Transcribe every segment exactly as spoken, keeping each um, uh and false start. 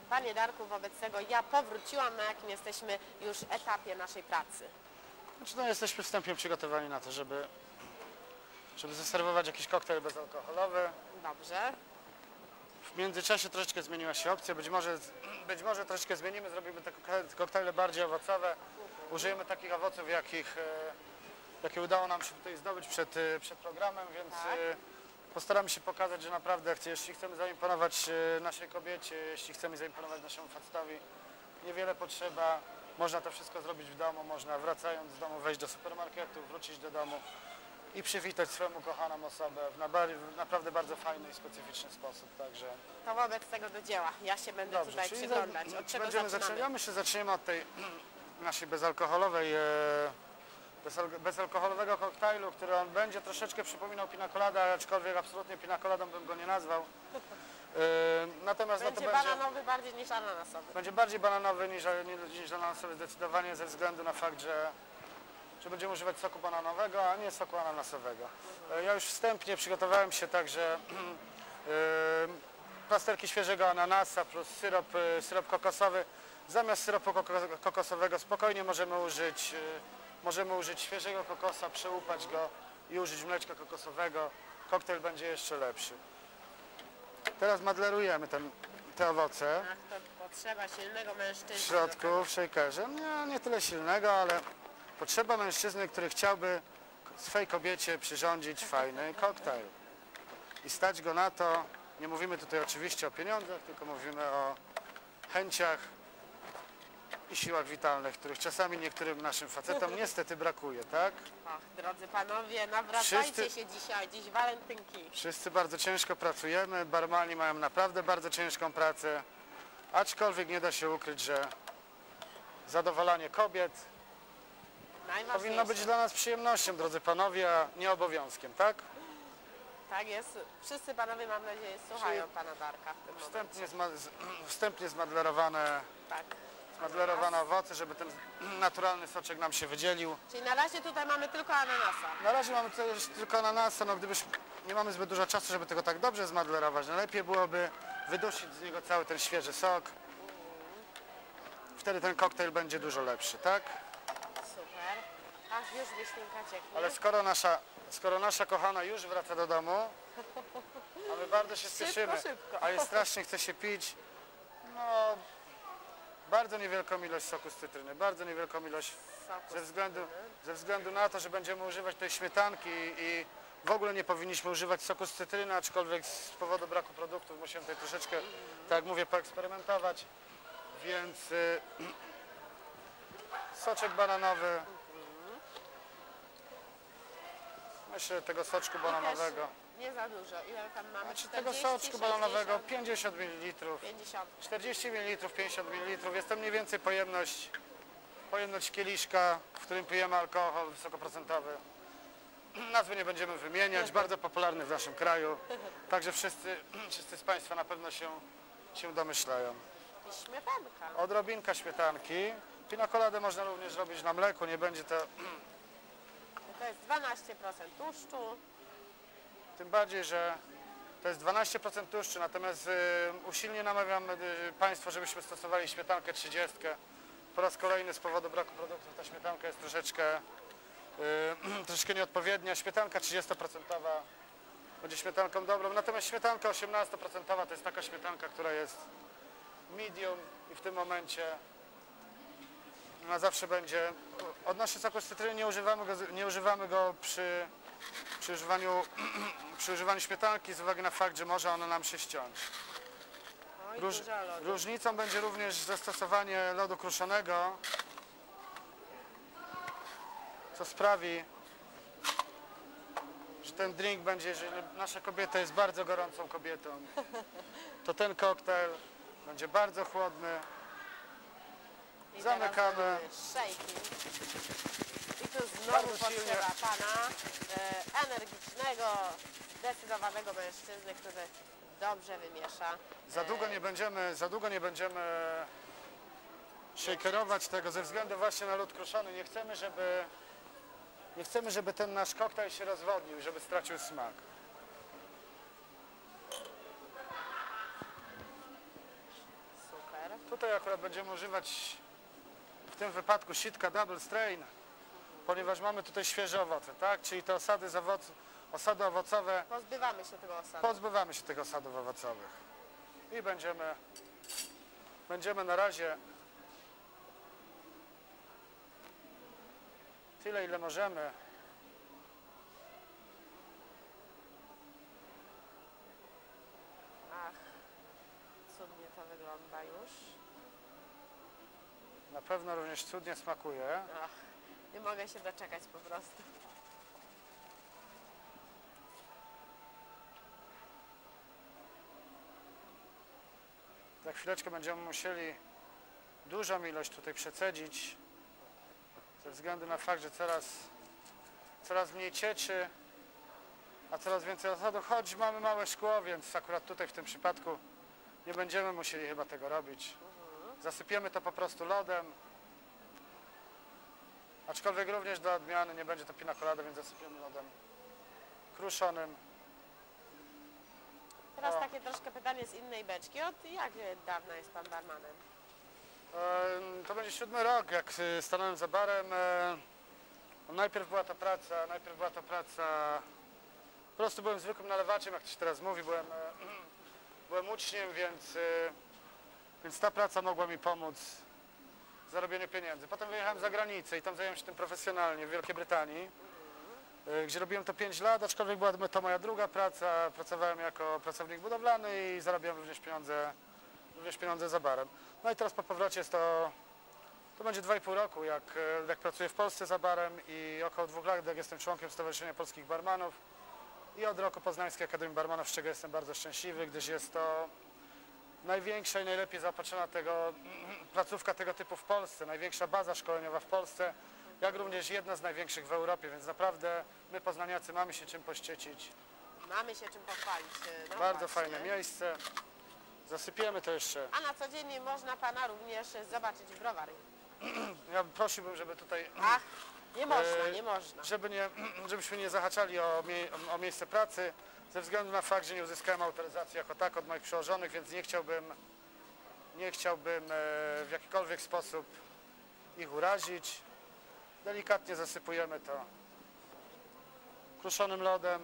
Panie Darku, wobec tego ja powróciłam, na jakim jesteśmy już etapie naszej pracy. Znaczy, no, jesteśmy wstępnie przygotowani na to, żeby, żeby zaserwować jakiś koktajl bezalkoholowy. Dobrze. W międzyczasie troszeczkę zmieniła się opcja, być może, być może troszeczkę zmienimy, zrobimy te koktajle bardziej owocowe. Użyjemy takich owoców, jakich, jakie udało nam się tutaj zdobyć przed, przed programem, więc Tak. postaramy się pokazać, że naprawdę, jeśli chcemy zaimponować naszej kobiecie, jeśli chcemy zaimponować naszemu facetowi, niewiele potrzeba. Można to wszystko zrobić w domu, można wracając z domu wejść do supermarketu, wrócić do domu i przywitać swoją ukochaną osobę w, na, w naprawdę bardzo fajny i specyficzny sposób. Także To wobec tego do dzieła. Ja się będę dobrze, tutaj czyli przyglądać. Od czego będziemy zaczynamy? zaczynamy się zaczniemy od tej naszej bezalkoholowej, e, bezal, bezalkoholowego koktajlu, który on będzie troszeczkę przypominał pina colada, aczkolwiek absolutnie pina coladą bym go nie nazwał. E, natomiast Będzie no to będzie bananowy bardziej niż ananasowy. Będzie bardziej bananowy niż, niż ananasowy zdecydowanie ze względu na fakt, że, że będziemy używać soku bananowego, a nie soku ananasowego. Mhm. Ja już wstępnie przygotowałem się tak, że yy, plasterki świeżego ananasa plus syrop, yy, syrop kokosowy. Zamiast syropu kokosowego spokojnie możemy użyć, yy, możemy użyć świeżego kokosa, przełupać go i użyć mleczka kokosowego. Koktajl będzie jeszcze lepszy. Teraz madlerujemy ten, te owoce. Ach, to potrzeba silnego mężczyzny. W środku, w shakerze. Nie, nie tyle silnego, ale potrzeba mężczyzny, który chciałby swej kobiecie przyrządzić fajny koktajl. I stać go na to, nie mówimy tutaj oczywiście o pieniądzach, tylko mówimy o chęciach i siłach witalnych, których czasami niektórym naszym facetom niestety brakuje, tak? Ach, drodzy panowie, nawracajcie Wszyscy- się dzisiaj, dziś walentynki. Wszyscy bardzo ciężko pracujemy, barmani mają naprawdę bardzo ciężką pracę, aczkolwiek nie da się ukryć, że zadowalanie kobiet Najważniejsze. powinno być dla nas przyjemnością, drodzy panowie, a nie obowiązkiem, tak? Tak jest. Wszyscy panowie, mam nadzieję, słuchają pana Darka w tym Wstępnie, momencie. zma wstępnie zmadlerowane, Tak. zmadlerowane owoce, żeby ten naturalny soczek nam się wydzielił. Czyli na razie tutaj mamy tylko ananasa. Na razie mamy tutaj już tylko ananasa, no gdybyś nie mamy zbyt dużo czasu, żeby tego tak dobrze zmadlerować, najlepiej byłoby wydusić z niego cały ten świeży sok. Wtedy ten koktajl będzie dużo lepszy, tak? Super. Ach, już wiśnienka cieknie. Ale skoro nasza, skoro nasza kochana już wraca do domu, a my bardzo się Szybko, spieszymy, szybko. a jej strasznie chce się pić, no bardzo niewielką ilość soku z cytryny, bardzo niewielką ilość Soku ze z względu, cytryny. ze względu na to, że będziemy używać tej śmietanki i w ogóle nie powinniśmy używać soku z cytryny, aczkolwiek z powodu braku produktów musimy tutaj troszeczkę, tak jak mówię, poeksperymentować, więc y, soczek bananowy, myślę tego soczku bananowego, Nie za dużo. Ile tam mamy? znaczy tego czterdzieści, soczku bananowego sześćdziesiąt, pięćdziesiąt mililitrów. pięćdziesiąt. czterdzieści mililitrów, pięćdziesiąt mililitrów, jest to mniej więcej pojemność, pojemność kieliszka, w którym pijemy alkohol wysokoprocentowy. Nazwy nie będziemy wymieniać, bardzo popularny w naszym kraju, także wszyscy, wszyscy z Państwa na pewno się, się domyślają. I śmietanka. Odrobinka śmietanki, pina coladę można również robić na mleku, nie będzie to, To jest dwanaście procent tłuszczu. tym bardziej, że to jest dwanaście procent tłuszczu, natomiast y, usilnie namawiam y, Państwa, żebyśmy stosowali śmietankę trzydzieści. Po raz kolejny z powodu braku produktów ta śmietanka jest troszeczkę, y, troszeczkę nieodpowiednia. Śmietanka trzydzieści procent będzie śmietanką dobrą, natomiast śmietanka osiemnaście procent to jest taka śmietanka, która jest medium i w tym momencie ona zawsze będzie, odnośnie soku z cytryny nie używamy go, nie używamy go przy, przy, używaniu, przy używaniu śmietanki z uwagi na fakt, że może ona nam się ściąć. Oj, Róż, dużo lodu. różnicą będzie również zastosowanie lodu kruszonego, co sprawi, że ten drink będzie, jeżeli nasza kobieta jest bardzo gorącą kobietą, to ten koktajl będzie bardzo chłodny. I Zamykamy. teraz shaking. I tu znowu Bardzo potrzeba silnie. pana e, energicznego, zdecydowanego mężczyzny, który dobrze wymiesza. Za długo nie będziemy, za długo nie będziemy shakerować tego ze względu właśnie na lód kruszony. Nie chcemy, żeby, nie chcemy, żeby ten nasz koktajl się rozwodnił, żeby stracił smak. Super. Tutaj akurat będziemy używać w tym wypadku sitka double strain, ponieważ mamy tutaj świeże owoce, tak? Czyli te osady, z owoc osady owocowe, Pozbywamy się tego osadu. pozbywamy się tych osadów owocowych. I będziemy, będziemy na razie tyle, ile możemy. Ach, cudnie to wygląda już. Na pewno również cudnie smakuje. Ach, nie mogę się doczekać po prostu. Za chwileczkę będziemy musieli dużą ilość tutaj przecedzić, ze względu na fakt, że coraz, coraz mniej cieczy, a coraz więcej osadu, choć mamy małe szkło, więc akurat tutaj w tym przypadku nie będziemy musieli chyba tego robić. Zasypiemy to po prostu lodem, aczkolwiek również do odmiany nie będzie to pina colada, więc zasypiemy lodem kruszonym. Teraz O. takie troszkę pytanie z innej beczki. Od jak dawna jest pan barmanem? E, To będzie siódmy rok, jak y, stanąłem za barem. E, no najpierw była to praca, najpierw była to praca, po prostu byłem zwykłym nalewaczem, jak to się teraz mówi, byłem, e, byłem uczniem, więc, e, więc ta praca mogła mi pomóc w zarobieniu pieniędzy. Potem wyjechałem za granicę i tam zająłem się tym profesjonalnie w Wielkiej Brytanii, e, gdzie robiłem to pięć lat, aczkolwiek była to moja druga praca. Pracowałem jako pracownik budowlany i zarabiałem również pieniądze, również pieniądze za barem. No i teraz po powrocie jest to, to będzie dwa i pół roku, jak, jak pracuję w Polsce za barem i około dwóch lat, jak jestem członkiem Stowarzyszenia Polskich Barmanów i od roku Poznańskiej Akademii Barmanów, z czego jestem bardzo szczęśliwy, gdyż jest to największa i najlepiej zaopatrzona tego, placówka tego typu w Polsce, największa baza szkoleniowa w Polsce, jak również jedna z największych w Europie, więc naprawdę my poznaniacy mamy się czym poszczycić. Mamy się czym pochwalić. No Bardzo właśnie. fajne miejsce. Zasypiemy to jeszcze. A na co dzień można pana również zobaczyć w browary. Ja prosiłbym, żeby tutaj, Ach, nie można, E, nie można. żeby nie, żebyśmy nie zahaczali o, mie o miejsce pracy, ze względu na fakt, że nie uzyskałem autoryzacji jako tak od moich przełożonych, więc nie chciałbym, nie chciałbym e, w jakikolwiek sposób ich urazić. Delikatnie zasypujemy to kruszonym lodem.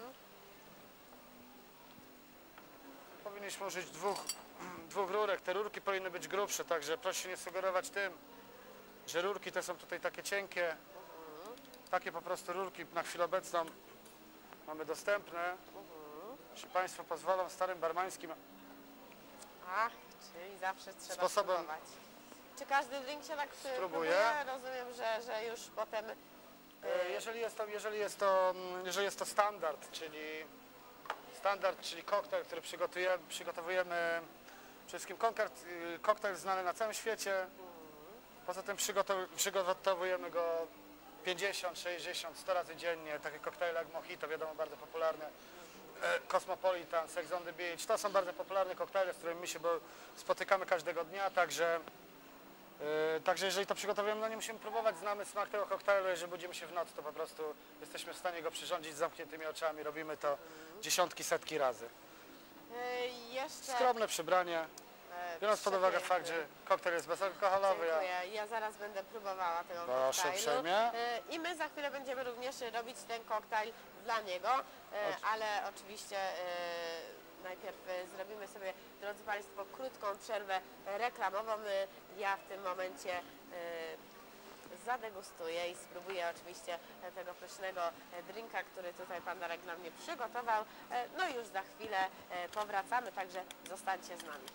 Powinniśmy użyć dwóch, dwóch rurek. Te rurki powinny być grubsze, także proszę się nie sugerować tym, że rurki te są tutaj takie cienkie. Takie po prostu rurki na chwilę obecną mamy dostępne. Jeśli Państwo pozwolą, starym barmańskim Ach, czyli zawsze trzeba Sposobem- spróbować. Czy każdy drink się tak Spróbuję. próbuje? Rozumiem, że, że już potem... E, Jeżeli jest to, jeżeli jest to, mm, jeżeli jest to standard, czyli standard, czyli koktajl, który przygotujemy, przygotowujemy przede wszystkim konkart, y, koktajl znany na całym świecie. Poza tym przygotow- przygotowujemy go pięćdziesiąt, sześćdziesiąt, sto razy dziennie. Takie koktajle jak Mojito, wiadomo, bardzo popularne. E, Cosmopolitan, Sex on the Beach, to są bardzo popularne koktajle, z którymi my się bo spotykamy każdego dnia, także Yy, także jeżeli to przygotowujemy, no nie musimy próbować, znamy smak tego koktajlu, jeżeli budzimy się w nocy, to po prostu jesteśmy w stanie go przyrządzić z zamkniętymi oczami, robimy to dziesiątki, setki razy. E, jeszcze... Skromne przybranie, e, biorąc pod uwagę przepiękny. fakt, że koktajl jest bezalkoholowy, ja Dziękuję. Ja zaraz będę próbowała tego Proszę koktajlu. uprzejmie. E, I my za chwilę będziemy również robić ten koktajl dla niego, e, ale oczywiście e, najpierw e, zrobimy sobie, drodzy Państwo, krótką przerwę reklamową. E, Ja w tym momencie e, zadegustuję i spróbuję oczywiście e, tego pysznego e, drinka, który tutaj Pan Darek dla mnie przygotował. E, No i już za chwilę e, powracamy, także zostańcie z nami.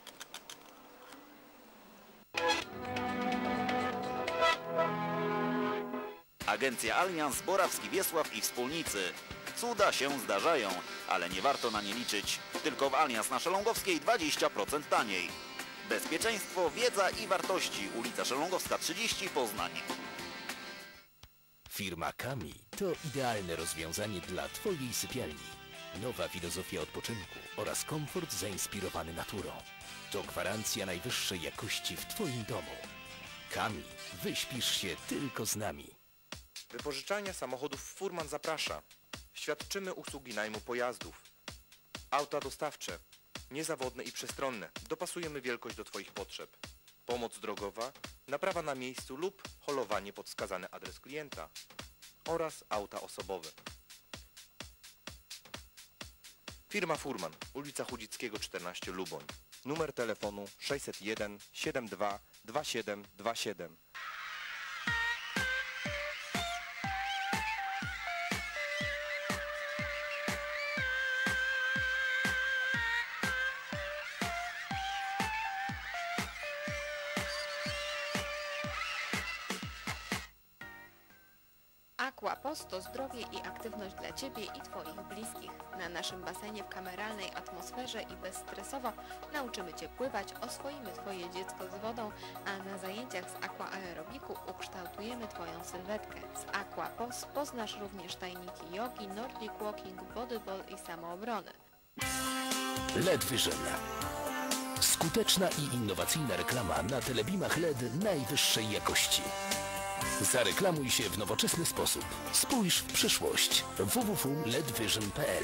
Agencja Allianz, Borawski, Wiesław i wspólnicy. Cuda się zdarzają, ale nie warto na nie liczyć. Tylko w Allianz na Szelągowskiej dwadzieścia procent taniej. Bezpieczeństwo, wiedza i wartości. Ulica Szelągowska trzydzieści, Poznań. Firma Kami to idealne rozwiązanie dla Twojej sypialni. Nowa filozofia odpoczynku oraz komfort zainspirowany naturą. To gwarancja najwyższej jakości w Twoim domu. Kami, wyśpisz się tylko z nami. Wypożyczalnia samochodów Furman zaprasza. Świadczymy usługi najmu pojazdów, auta dostawcze, Niezawodne i przestronne. Dopasujemy wielkość do Twoich potrzeb. Pomoc drogowa, naprawa na miejscu lub holowanie pod wskazany adres klienta. Oraz auta osobowe. Firma Furman, ulica Chudzickiego czternaście Luboń. Numer telefonu sześćset jeden siedem dwa dwa siedem dwa siedem. Aquapost to zdrowie i aktywność dla Ciebie i Twoich bliskich. Na naszym basenie w kameralnej atmosferze i bezstresowo nauczymy Cię pływać, oswoimy Twoje dziecko z wodą, a na zajęciach z aquaerobiku ukształtujemy Twoją sylwetkę. Z Aquapost poznasz również tajniki jogi, nordic walking, bodyball i samoobronę. L E D Vision. Skuteczna i innowacyjna reklama na telebimach L E D najwyższej jakości. Zareklamuj się w nowoczesny sposób. Spójrz w przyszłość. w w w kropka ledvision kropka p l.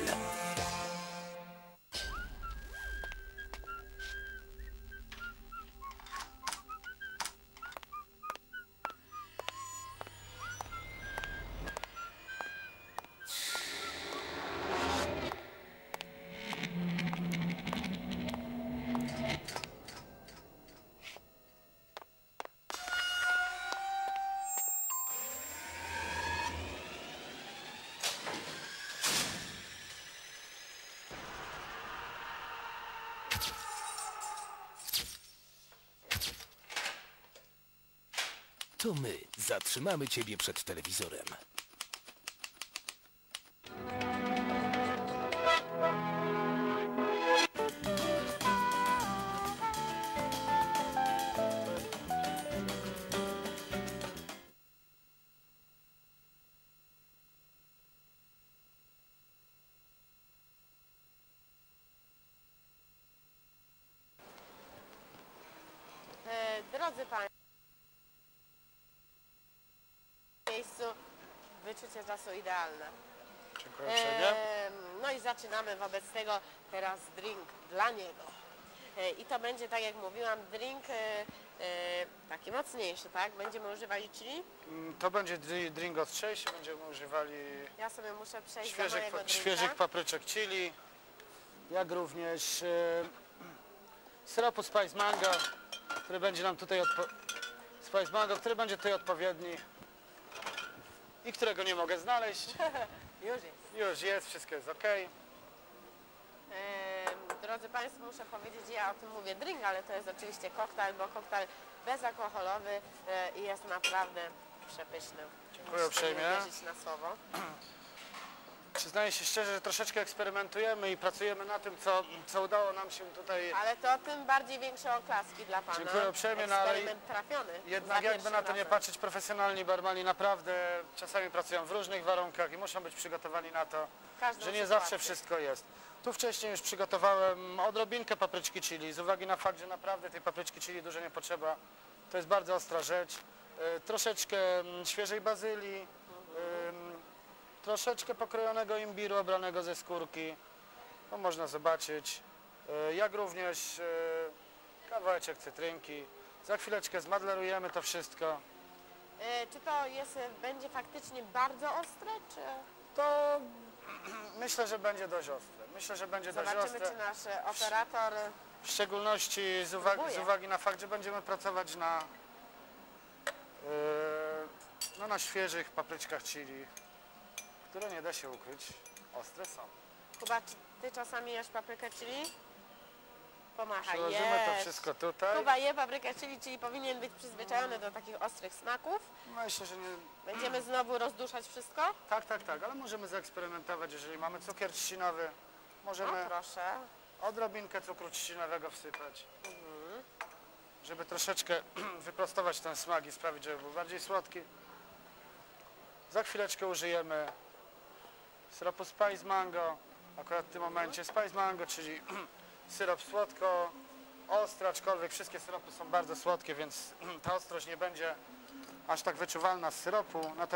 To my zatrzymamy Ciebie przed telewizorem. E, drodzy Państwo, w miejscu wyczucie czasu idealne. Dziękuję uprzejmie. E, no i zaczynamy wobec tego teraz drink dla niego. E, I to będzie, tak jak mówiłam, drink e, e, taki mocniejszy, tak? Będziemy używali chili. Mm, To będzie dri- drink ostrzejszy, będziemy używali Ja sobie muszę przejść do świeżych, mojego pa- drinka. świeżych papryczek chili, jak również e, syropu Spice Mango, który będzie nam tutaj odpo- Spice Mango, który będzie tutaj odpowiedni i którego nie mogę znaleźć. Już jest. Już jest, wszystko jest ok. E, drodzy Państwo, muszę powiedzieć, ja o tym mówię drink, ale to jest oczywiście koktajl, bo koktajl bezalkoholowy e, i jest naprawdę przepyszny. Dziękuję Musicie mi uprzejmie. wierzyć na słowo. Przyznaję się szczerze, że troszeczkę eksperymentujemy i pracujemy na tym, co, co udało nam się tutaj. Ale to tym bardziej większe oklaski dla Pana. Dziękuję uprzejmie, no ale Eksperyment trafiony. Jednak za jakby na pierwszym to nie razem. patrzeć, profesjonalni barmani naprawdę czasami pracują w różnych warunkach i muszą być przygotowani na to, Każdą że nie sytuację. zawsze wszystko jest. Tu wcześniej już przygotowałem odrobinkę papryczki chili, z uwagi na fakt, że naprawdę tej papryczki chili dużo nie potrzeba. To jest bardzo ostra rzecz. E, troszeczkę mm, świeżej bazylii, ym, troszeczkę pokrojonego imbiru obranego ze skórki. To można zobaczyć. E, jak również e, kawałeczek cytrynki. Za chwileczkę zmadlerujemy to wszystko. E, czy to jest, e, będzie faktycznie bardzo ostre, czy To myślę, że będzie dość ostre. Myślę, że będzie dość zobaczymy, ostre. czy nasz e, operator... W szczególności z uwagi, Próbuję. z uwagi na fakt, że będziemy pracować na, yy, no na świeżych papryczkach chili, które nie da się ukryć, ostre są. Kuba, czy Ty czasami jesz paprykę chili? Pomachaj, Przyłożymy to jesz. wszystko tutaj. Kuba je paprykę chili, czyli powinien być przyzwyczajony do takich ostrych smaków. Myślę, że nie... Będziemy znowu rozduszać wszystko? Tak, tak, tak, ale możemy zaeksperymentować, jeżeli mamy cukier trzcinowy. No Możemy proszę. odrobinkę cukru trzcinowego wsypać, żeby troszeczkę wyprostować ten smak i sprawić, żeby był bardziej słodki. Za chwileczkę użyjemy syropu Spice Mango, akurat w tym momencie Spice Mango, czyli syrop słodko ostry, aczkolwiek wszystkie syropy są bardzo słodkie, więc ta ostrość nie będzie aż tak wyczuwalna z syropu.